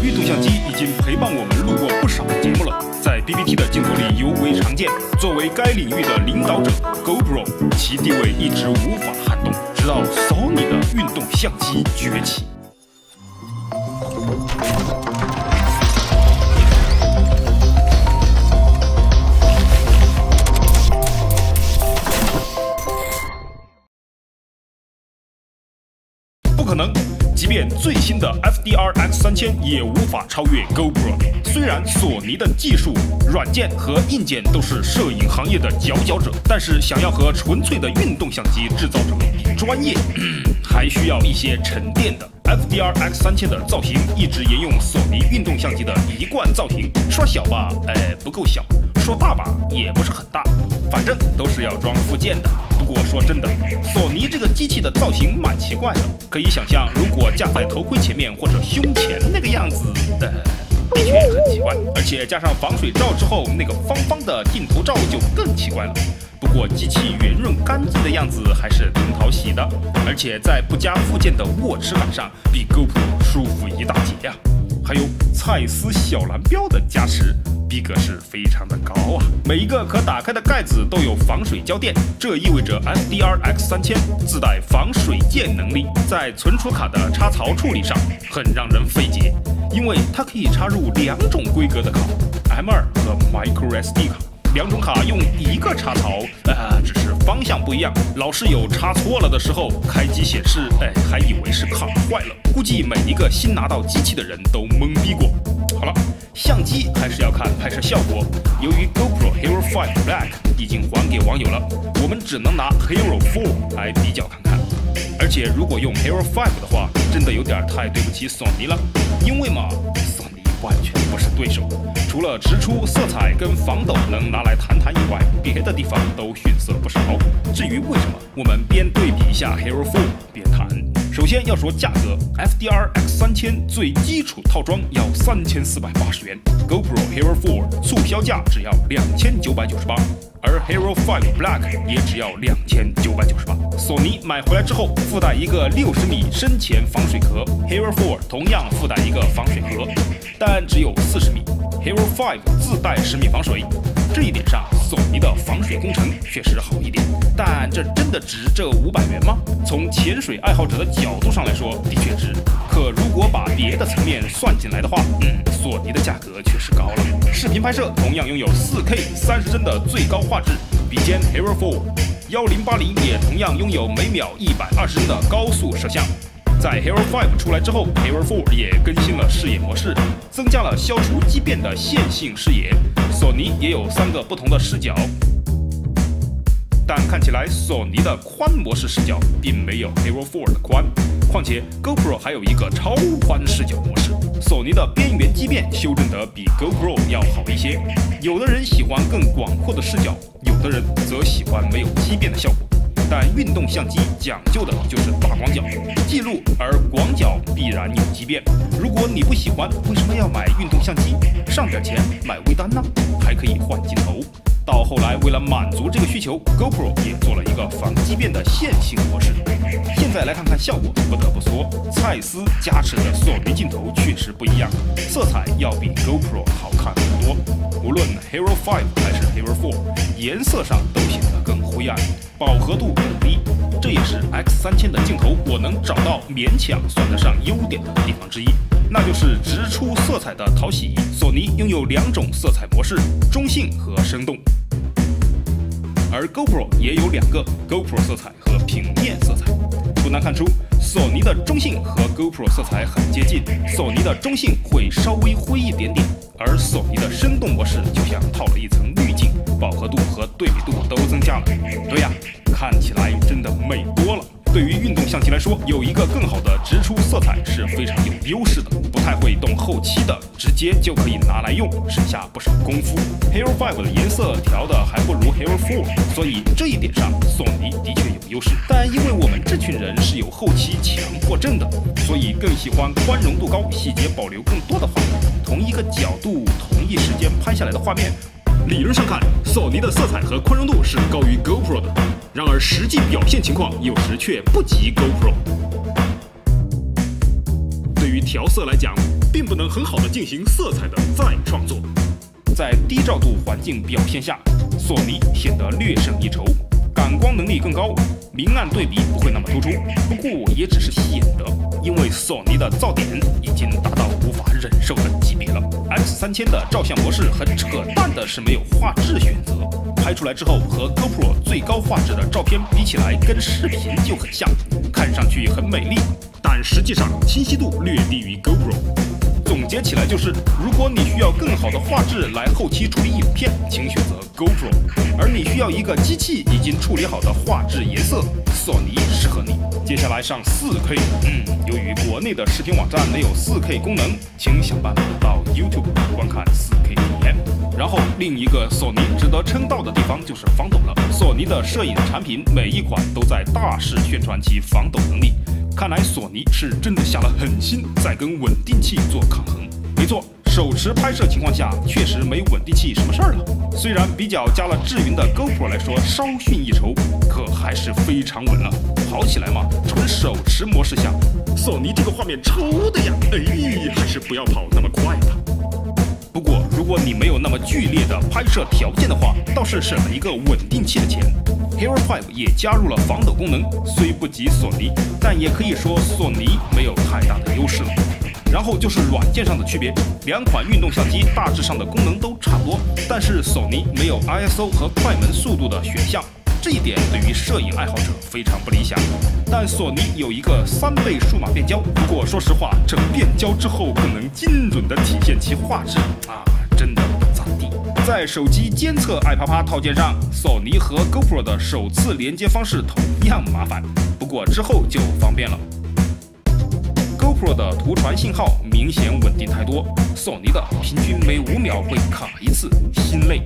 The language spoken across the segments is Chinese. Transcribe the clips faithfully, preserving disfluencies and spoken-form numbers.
运动相机已经陪伴我们录过不少节目了，在 B B T 的镜头里尤为常见。作为该领域的领导者 ，GoPro 其地位一直无法撼动，直到 Sony 的运动相机崛起。 不可能，即便最新的 F D R X 三千也无法超越 GoPro。虽然索尼的技术、软件和硬件都是摄影行业的佼佼者，但是想要和纯粹的运动相机制造者比专业，嗯、还需要一些沉淀的。F D R X 三千的造型一直沿用索尼运动相机的一贯造型，说小吧，哎，不够小；说大吧，也不是很大，反正都是要装附件的。 不过说真的，索尼这个机器的造型蛮奇怪的，可以想象，如果架在头盔前面或者胸前那个样子，呃，的确很奇怪。而且加上防水罩之后，那个方方的镜头罩就更奇怪了。不过机器圆润干净的样子还是挺讨喜的，而且在不加附件的握持感上，比 GoPro 舒服一大截呀。还有蔡司小蓝标的加持。 逼格是非常的高啊！每一个可打开的盖子都有防水胶垫，这意味着 F D R X 三千自带防水溅能力，在存储卡的插槽处理上很让人费解，因为它可以插入两种规格的卡 ，M 二 和 Micro S D 卡。 两种卡用一个插槽，呃，只是方向不一样。老是有插错了的时候，开机显示，哎，还以为是卡坏了。估计每一个新拿到机器的人都懵逼过。好了，相机还是要看拍摄效果。由于 GoPro Hero 五 Black 已经还给网友了，我们只能拿 Hero 四来比较看看。而且如果用 Hero 五的话，真的有点太对不起索尼了，因为嘛，索尼完全不是对手。 除了直出、色彩跟防抖能拿来谈谈以外，别的地方都逊色不少。至于为什么，我们边对比一下 Hero 四边谈。首先要说价格 ，F D R X 三千最基础套装要三千四百八十元 ，GoPro Hero 四促销价只要两千九百九十八，而 Hero 五 Black 也只要两千九百九十八。索尼买回来之后附带一个六十米深潜防水壳 ，Hero 四同样附带一个防水盒，但只有四十米。 Hero 五自带十米防水，这一点上，索尼的防水工程确实好一点。但这真的值这五百元吗？从潜水爱好者的角度上来说，的确值。可如果把别的层面算进来的话，嗯，索尼的价格确实高了。视频拍摄同样拥有 四K 三十帧的最高画质，比肩 Hero 四，一零八零也同样拥有每秒一百二十帧的高速摄像。 在 Hero 五出来之后 ，Hero 四也更新了视野模式，增加了消除畸变的线性视野。索尼也有三个不同的视角，但看起来索尼的宽模式视角并没有 Hero 四的宽。况且 GoPro 还有一个超宽视角模式，索尼的边缘畸变修正得比 GoPro 要好一些。有的人喜欢更广阔的视角，有的人则喜欢没有畸变的效果。 但运动相机讲究的就是大广角记录，而广角必然有畸变。如果你不喜欢，为什么要买运动相机？上点钱买微单呢？还可以换镜头。到后来，为了满足这个需求 ，GoPro 也做了一个防畸变的线性模式。现在来看看效果，不得不说，蔡司加持的索尼镜头确实不一样，色彩要比 GoPro 好看很多。无论 Hero 五还是 Hero 四，颜色上都显得更灰暗。 饱和度更低，这也是 X 三千的镜头我能找到勉强算得上优点的地方之一，那就是直出色彩的讨喜。索尼拥有两种色彩模式，中性和生动，而 GoPro 也有两个 GoPro 色彩和平面色彩。不难看出，索尼的中性和 GoPro 色彩很接近，索尼的中性会稍微灰一点点，而索尼的生动模式就像套了一层滤镜。 饱和度和对比度都增加了，对呀，看起来真的美多了。对于运动相机来说，有一个更好的直出色彩是非常有优势的。不太会动后期的，直接就可以拿来用，省下不少功夫。Hero 五的颜色调的还不如 Hero 四，所以这一点上，索尼的确有优势。但因为我们这群人是有后期强迫症的，所以更喜欢宽容度高、细节保留更多的画面。同一个角度、同一时间拍下来的画面。 理论上看，索尼的色彩和宽容度是高于 GoPro 的，然而实际表现情况有时却不及 GoPro。对于调色来讲并不能很好的进行色彩的再创作。在低照度环境表现下，索尼显得略胜一筹，感光能力更高，明暗对比不会那么突出。不过也只是显得，因为索尼的噪点已经达到无法忍受的级别了。X 三千的照相模式很扯淡的是没有画质选择，拍出来之后和 GoPro 最高画质的照片比起来，跟视频就很像，看上去很美丽，但实际上清晰度略低于 GoPro。总结起来就是，如果你需要更好的画质来后期处理影片，请选择 GoPro； 而你需要一个机器已经处理好的画质颜色，索尼适合你。接下来上 四K， 嗯，由于国内的视频网站没有 四K 功能，请想办法到 YouTube 观看 四K 体验。然后另一个索尼值得称道的地方就是防抖了，索尼的摄影产品每一款都在大肆宣传其防抖能力。看来索尼是真的下了狠心，在跟稳定器做抗衡。没错，手持拍摄情况下确实没稳定器什么事儿了。虽然比较加了智云的 GoPro 来说稍逊一筹，可还是非常稳了。跑起来嘛，纯手持模式下，索尼这个画面抽的呀，哎，还是不要跑那么快吧。不过如果你没有那么剧烈的拍摄条件的话，倒是省了一个稳定器的钱。Hero 五也加入了防抖功能，虽不及索尼，但也可以说索尼没有太大的优势了。然后就是软件上的区别，两款运动相机大致上的功能都差不多，但是索尼没有 I S O 和快门速度的选项，这一点对于摄影爱好者非常不理想。但索尼有一个三倍数码变焦，不过说实话，这变焦之后更能精准的体现其画质啊，真的不咋地。在手机监测爱啪啪套件上，索尼和 GoPro 的首次连接方式同样麻烦，不过之后就方便了。GoPro 的图传信号明显稳定太多，索尼的平均每五秒会卡一次，心累。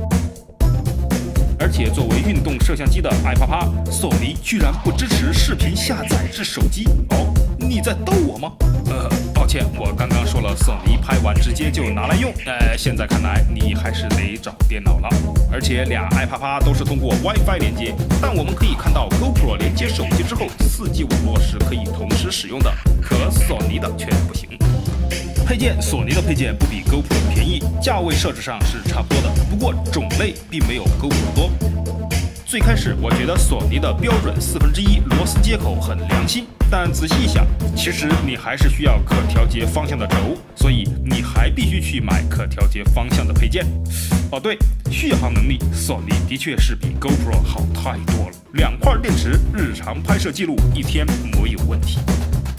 而且作为运动摄像机的爱啪啪，索尼居然不支持视频下载至手机。哦，你在逗我吗？呃，抱歉，我刚刚说了索尼拍完直接就拿来用，呃，现在看来你还是得找电脑了。而且俩爱啪啪都是通过 WiFi 连接，但我们可以看到 GoPro 连接手机之后 ，四 G 网络是可以同时使用的，可索尼的却不行。配件，索尼的配件不比 GoPro 便宜，价位设置上是差不多的，不过种类并没有 GoPro 多。最开始我觉得索尼的标准四分之一螺丝接口很良心，但仔细一想，其实你还是需要可调节方向的轴，所以你还必须去买可调节方向的配件。哦对，续航能力，索尼的确是比 GoPro 好太多了，两块电池，日常拍摄记录一天没有问题。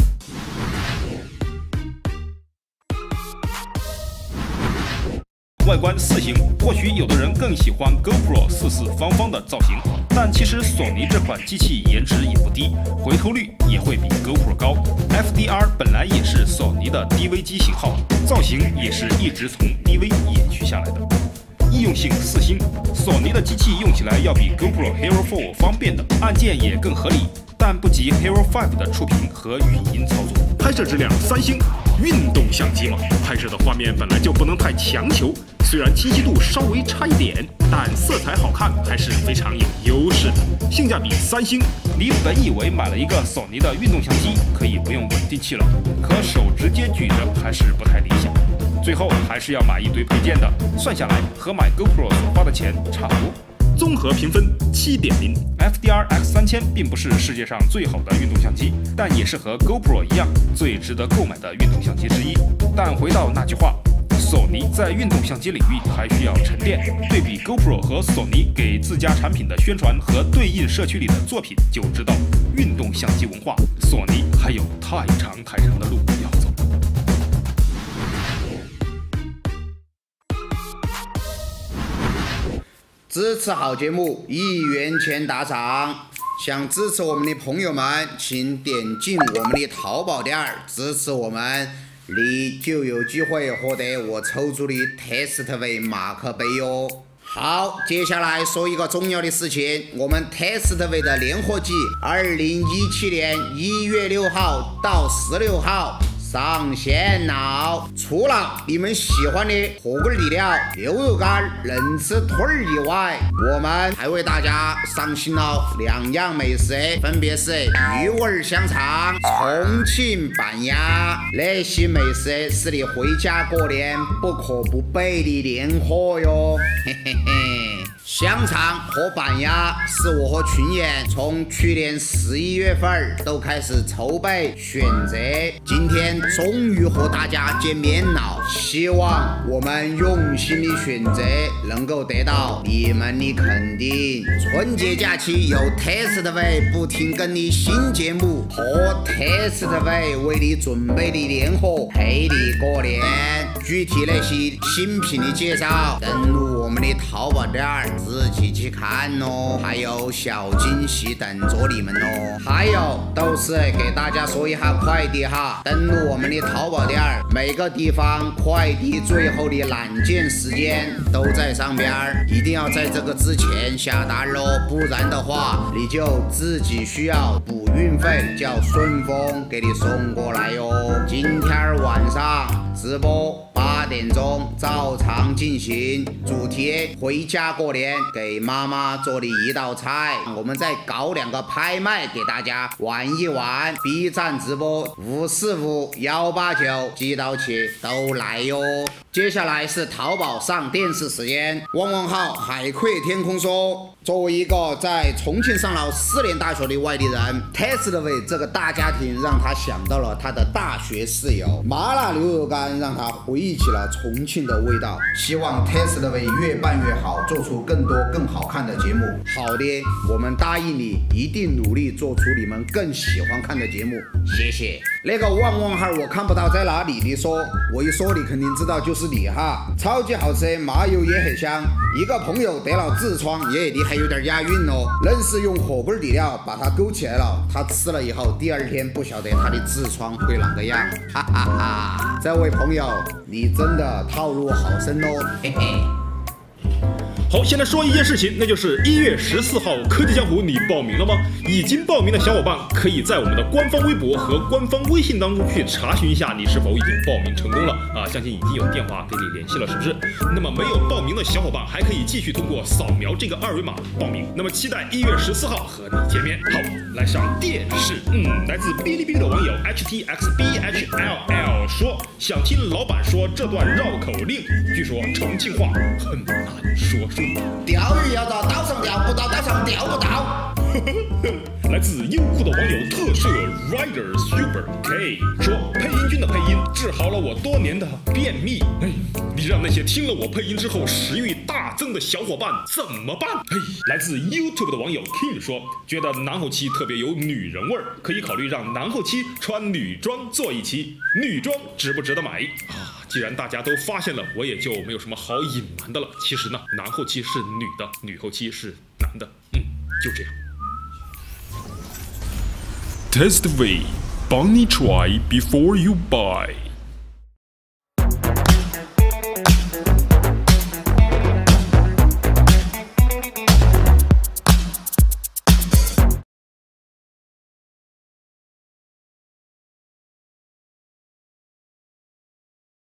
外观四型，或许有的人更喜欢 GoPro 四四方方的造型，但其实索尼这款机器颜值也不低，回头率也会比 GoPro 高。F D R 本来也是索尼的 D V 机型号，造型也是一直从 D V 延续下来的。易用性四星，索尼的机器用起来要比 GoPro Hero 四方便的，按键也更合理，但不及 Hero 五的触屏和语音操作。拍摄质量三星，运动相机嘛，拍摄的画面本来就不能太强求。虽然清晰度稍微差一点，但色彩好看还是非常有优势的。性价比三星，你本以为买了一个索尼的运动相机可以不用稳定器了，可手直接举着还是不太理想。最后还是要买一堆配件的，算下来和买 GoPro 所花的钱差不多。综合评分 七点零。F D R X 三千并不是世界上最好的运动相机，但也是和 GoPro 一样最值得购买的运动相机之一。但回到那句话，索尼在运动相机领域还需要沉淀。对比 GoPro 和索尼给自家产品的宣传和对应社区里的作品，就知道运动相机文化，索尼还有太长太长的路要走。 支持好节目，一元钱打赏。想支持我们的朋友们，请点进我们的淘宝店支持我们，你就有机会获得我抽出的 Testway 马克杯哟。好，接下来说一个重要的事情，我们 Testway 的年货季，二零一七年一月六号到十六号上线了！除了你们喜欢的火锅底料、牛肉干、能吃腿儿以外，我们还为大家上新了两样美食，分别是鱼味香肠、重庆板鸭。那些美食是你回家过年不可不备的年货哟，嘿嘿嘿。香肠和板鸭是我和群演从去年十一月份都开始筹备选择，今天终于和大家见面了。希望我们用心的选择能够得到你们的肯定。春节假期有 Testway 不停更的新节目和 Testway 为你准备的年货陪你过年。具体那些新品的介绍，登录我们的淘宝店儿自己去看哦，还有小惊喜等着你们哦。还有都是给大家说一下快递哈，登录我们的淘宝店儿，每个地方快递最后的揽件时间都在上边儿，一定要在这个之前下单喽，不然的话你就自己需要补运费，叫顺丰给你送过来哟。今天晚上直播八点钟照常进行，主题回家过年给妈妈做的一道菜，我们再搞两个拍卖给大家玩一玩。B 站直播五四五幺八九记到起都来哟。接下来是淘宝上电视时间。汪汪号海阔天空说，作为一个在重庆上了四年大学的外地人 ，Testway 这个大家庭让他想到了他的大学室友，麻辣牛肉干让他回忆起了重庆的味道。希望 Testway 越办越好，做出更多更好看的节目。好的，我们答应你，一定努力做出你们更喜欢看的节目。谢谢。那个旺旺号我看不到在哪里，你说，我一说你肯定知道就是你哈。超级好吃，麻油也很香。一个朋友得了痔疮，耶，你还有点押韵哦。愣是用火锅底料把它勾起来了，他吃了以后，第二天不晓得他的痔疮会啷个样，哈哈哈。这位朋友，你真的套路好深哦，嘿嘿。 好，先来说一件事情，那就是一月十四号科技江湖，你报名了吗？已经报名的小伙伴可以在我们的官方微博和官方微信当中去查询一下你是否已经报名成功了啊！相信已经有电话给你联系了，是不是？那么没有报名的小伙伴还可以继续通过扫描这个二维码报名。那么期待一月十四号和你见面。好，来上电视。嗯，来自哔哩哔哩的网友 H T X B H L L 说，想听老板说这段绕口令，据说重庆话很难说出。 钓鱼要到岛上钓，不到岛上钓不到。 来自优酷的网友特摄 Rider Super K 说，配音君的配音治好了我多年的便秘。哎，你让那些听了我配音之后食欲大增的小伙伴怎么办？哎，来自 YouTube 的网友 King 说，觉得男后期特别有女人味儿，可以考虑让男后期穿女装做一期。女装值不值得买啊？既然大家都发现了，我也就没有什么好隐瞒的了。其实呢，男后期是女的，女后期是男的。嗯，就这样。Testway， 帮你 try before you buy。